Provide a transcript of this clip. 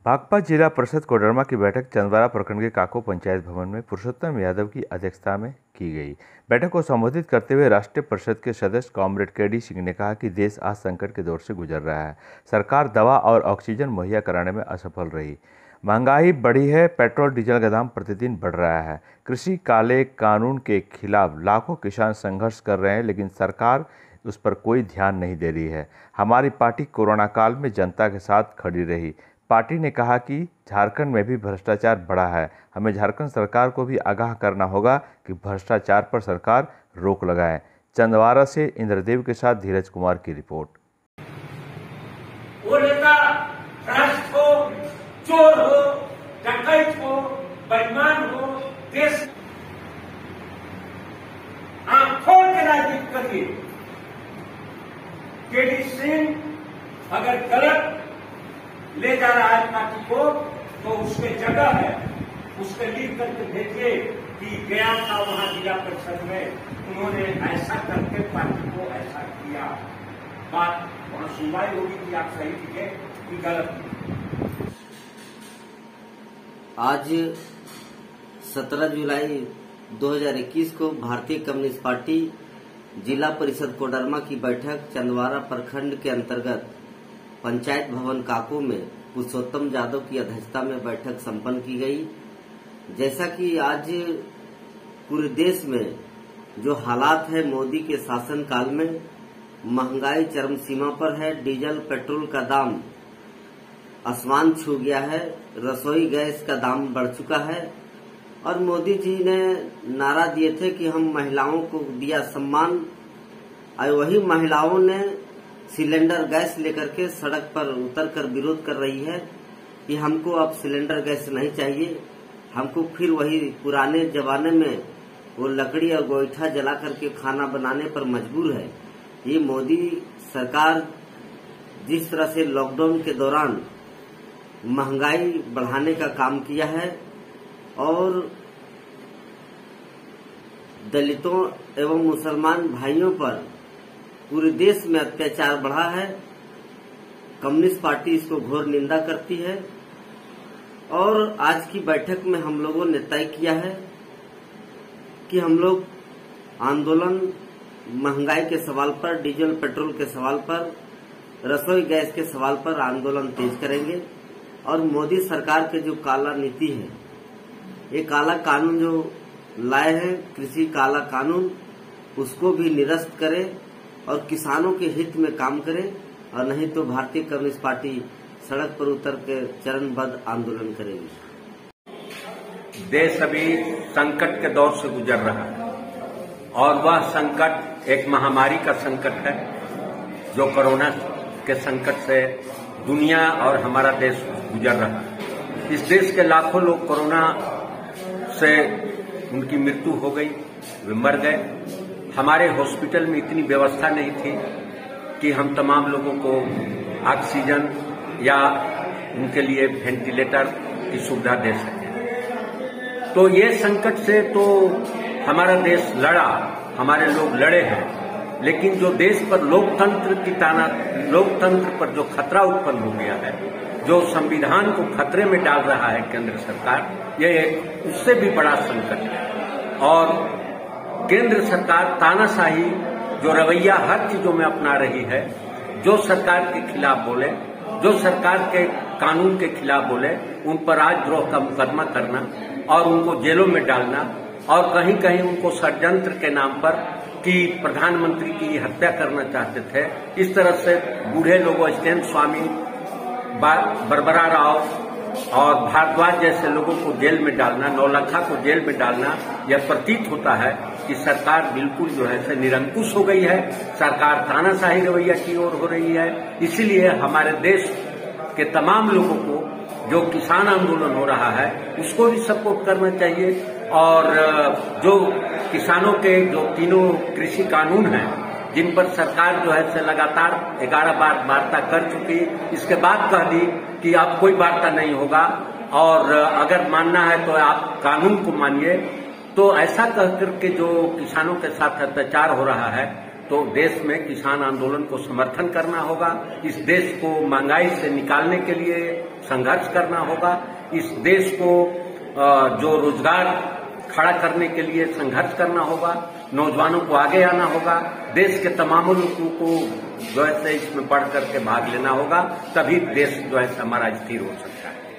भाकपा जिला परिषद कोडरमा की बैठक चंदवारा प्रखंड के काको पंचायत भवन में पुरुषोत्तम यादव की अध्यक्षता में की गई। बैठक को संबोधित करते हुए राष्ट्रीय परिषद के सदस्य कॉमरेड के.डी. सिंह ने कहा कि देश आज संकट के दौर से गुजर रहा है। सरकार दवा और ऑक्सीजन मुहैया कराने में असफल रही। महंगाई बढ़ी है, पेट्रोल डीजल का दाम प्रतिदिन बढ़ रहा है। कृषि काले कानून के खिलाफ लाखों किसान संघर्ष कर रहे हैं, लेकिन सरकार उस पर कोई ध्यान नहीं दे रही है। हमारी पार्टी कोरोना काल में जनता के साथ खड़ी रही। पार्टी ने कहा कि झारखंड में भी भ्रष्टाचार बढ़ा है। हमें झारखंड सरकार को भी आगाह करना होगा कि भ्रष्टाचार पर सरकार रोक लगाए। चंदवारा से इंद्रदेव के साथ धीरज कुमार की रिपोर्ट। वो नेता भ्रष्ट हो, चोर हो, डकैत हो, बेईमान हो, देश आंखों के राजनीति करिए। के.डी. सिंह अगर गलत ले जा रहा है पार्टी को, तो उसके जगह है, उसके लिख करके भेजिए कि गया था वहां जिला परिषद में उन्होंने ऐसा करके पार्टी को ऐसा किया। बात वहां सुनवाई होगी कि आप सही लिखे कि गलत। आज 17 जुलाई 2021 को भारतीय कम्युनिस्ट पार्टी जिला परिषद कोडरमा की बैठक चंदवारा प्रखंड के अंतर्गत पंचायत भवन काको में पुरुषोत्तम यादव की अध्यक्षता में बैठक संपन्न की गई। जैसा कि आज पूरे देश में जो हालात है, मोदी के शासनकाल में महंगाई चरम सीमा पर है। डीजल पेट्रोल का दाम आसमान छू गया है, रसोई गैस का दाम बढ़ चुका है और मोदी जी ने नारा दिए थे कि हम महिलाओं को दिया सम्मान, और वही महिलाओं ने सिलेंडर गैस लेकर के सड़क पर उतरकर विरोध कर रही है कि हमको अब सिलेंडर गैस नहीं चाहिए, हमको फिर वही पुराने जमाने में वो लकड़ी और गोईठा जला करके खाना बनाने पर मजबूर है। ये मोदी सरकार जिस तरह से लॉकडाउन के दौरान महंगाई बढ़ाने का काम किया है और दलितों एवं मुसलमान भाइयों पर पूरे देश में अत्याचार बढ़ा है। कम्युनिस्ट पार्टी इसको घोर निंदा करती है और आज की बैठक में हम लोगों ने तय किया है कि हम लोग आंदोलन महंगाई के सवाल पर, डीजल पेट्रोल के सवाल पर, रसोई गैस के सवाल पर आंदोलन तेज करेंगे और मोदी सरकार के जो काला नीति है, ये काला कानून जो लाए हैं, कृषि काला कानून, उसको भी निरस्त करे और किसानों के हित में काम करे, और नहीं तो भारतीय कम्युनिस्ट पार्टी सड़क पर उतर के चरणबद्ध आंदोलन करेगी। देश अभी संकट के दौर से गुजर रहा है और वह संकट एक महामारी का संकट है, जो कोरोना के संकट से दुनिया और हमारा देश गुजर रहा है। इस देश के लाखों लोग कोरोना से उनकी मृत्यु हो गई, वे मर गए। हमारे हॉस्पिटल में इतनी व्यवस्था नहीं थी कि हम तमाम लोगों को ऑक्सीजन या उनके लिए वेंटिलेटर की सुविधा दे सकें। तो ये संकट से तो हमारा देश लड़ा, हमारे लोग लड़े हैं, लेकिन जो देश पर लोकतंत्र पर जो खतरा उत्पन्न हो गया है, जो संविधान को खतरे में डाल रहा है केंद्र सरकार, ये उससे भी बड़ा संकट है। और केंद्र सरकार तानाशाही जो रवैया हर चीजों में अपना रही है, जो सरकार के खिलाफ बोले, जो सरकार के कानून के खिलाफ बोले, उन पर राजद्रोह का मुकदमा करना और उनको जेलों में डालना, और कहीं कहीं उनको षड्यंत्र के नाम पर कि प्रधानमंत्री की हत्या करना चाहते थे, इस तरह से बूढ़े लोगों, स्टैन स्वामी, बरबरा राव और भारद्वाज जैसे लोगों को जेल में डालना, नौलखा को जेल में डालना, यह प्रतीत होता है कि सरकार बिल्कुल जो है से निरंकुश हो गई है। सरकार तानाशाही रवैया की ओर हो रही है। इसीलिए हमारे देश के तमाम लोगों को जो किसान आंदोलन हो रहा है, उसको भी सपोर्ट करना चाहिए। और जो किसानों के जो तीनों कृषि कानून हैं, जिन पर सरकार जो है से लगातार 11 बार वार्ता कर चुकी, इसके बाद कह दी कि अब कोई वार्ता नहीं होगा और अगर मानना है तो आप कानून को मानिए। तो ऐसा कह करके जो किसानों के साथ अत्याचार हो रहा है, तो देश में किसान आंदोलन को समर्थन करना होगा। इस देश को महंगाई से निकालने के लिए संघर्ष करना होगा। इस देश को जो रोजगार खड़ा करने के लिए संघर्ष करना होगा। नौजवानों को आगे आना होगा। देश के तमाम लोगों को जो है इसमें बढ़ करके भाग लेना होगा, तभी देश जो है हमारा स्थिर हो सकता है।